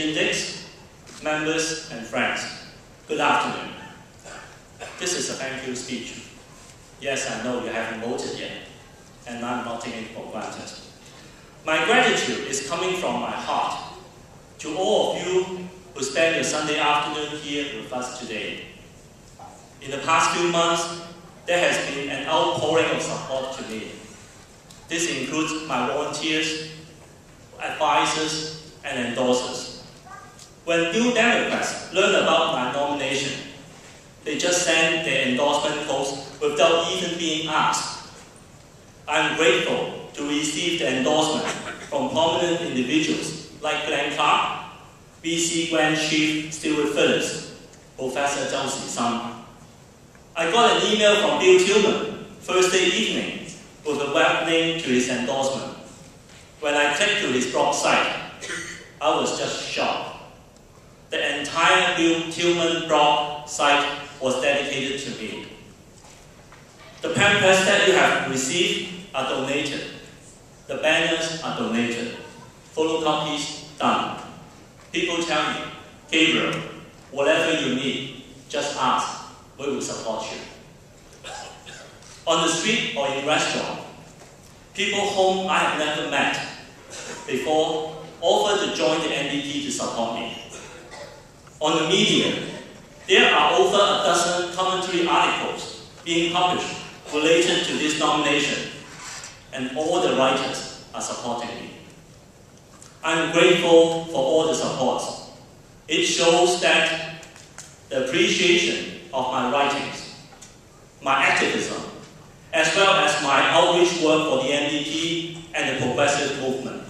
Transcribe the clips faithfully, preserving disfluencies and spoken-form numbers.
Index, members and friends, good afternoon. This is a thank you speech. Yes, I know you haven't voted yet, and I'm not taking it for granted. My gratitude is coming from my heart to all of you who spend your Sunday afternoon here with us today. In the past few months, there has been an outpouring of support to me. This includes my volunteers, advisors, and endorsers. When New Democrats learn about my nomination, they just send their endorsement votes without even being asked. I'm grateful to receive the endorsement from prominent individuals like Glenn Clark, B C Grand Chief Stewart Phillips, Professor Zhou Xishan. I got an email from Bill Tillman Thursday evening with a web link to his endorsement. When I clicked to his blog site, I was just shocked. The entire Bill Tillman blog site was dedicated to me. The pamphlets that you have received are donated. The banners are donated. Photocopies done. People tell me, Gabriel, whatever you need, just ask. We will support you. On the street or in restaurant, people whom I have never met before offer to join the N D P to support me. On the media, there are over a dozen commentary articles being published related to this nomination, and all the writers are supporting me. I'm grateful for all the support. It shows that the appreciation of my writings, my activism, as well as my outreach work for the N D P and the progressive movement.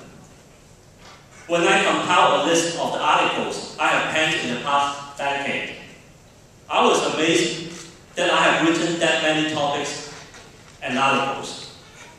When I compile a list of the articles I have penned in the past decade, I was amazed that I have written that many topics and articles.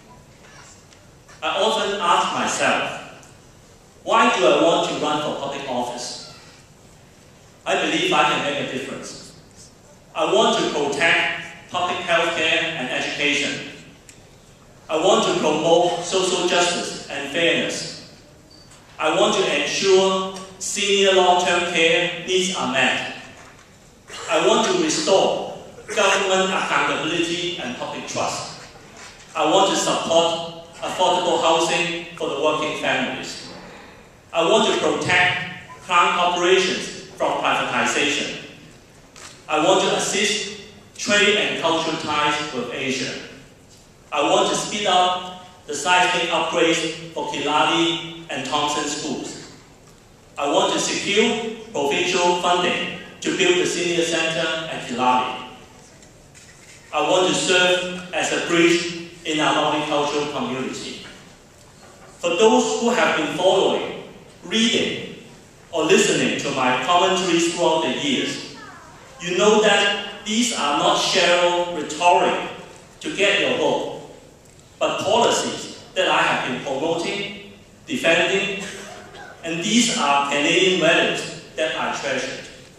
I often ask myself, why do I want to run for public office? I believe I can make a difference. I want to protect public health care and education. I want to promote social justice and fairness. I want to ensure senior long-term care needs are met. I want to restore government accountability and public trust. I want to support affordable housing for the working families. I want to protect crown corporations from privatization. I want to assist trade and cultural ties with Asia. I want to speed up the seismic upgrades for Killarney and Thompson schools. I want to secure provincial funding to build the senior center at Killarney. I want to serve as a bridge in our multicultural community. For those who have been following, reading, or listening to my commentaries throughout the years, you know that these are not shallow rhetoric to get your vote, but policies that I have been promoting, defending, and these are Canadian values that I treasure.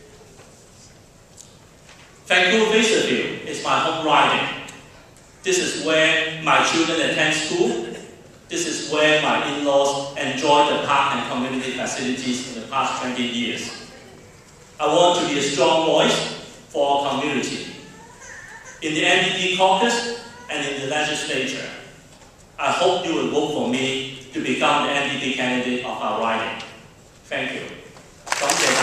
Vancouver-Fraserview is my home riding. This is where my children attend school. This is where my in-laws enjoy the park and community facilities in the past twenty years. I want to be a strong voice for our community. In the N D P caucus and in the legislature, I hope you will vote for me to become the N D P candidate of our riding. Thank you.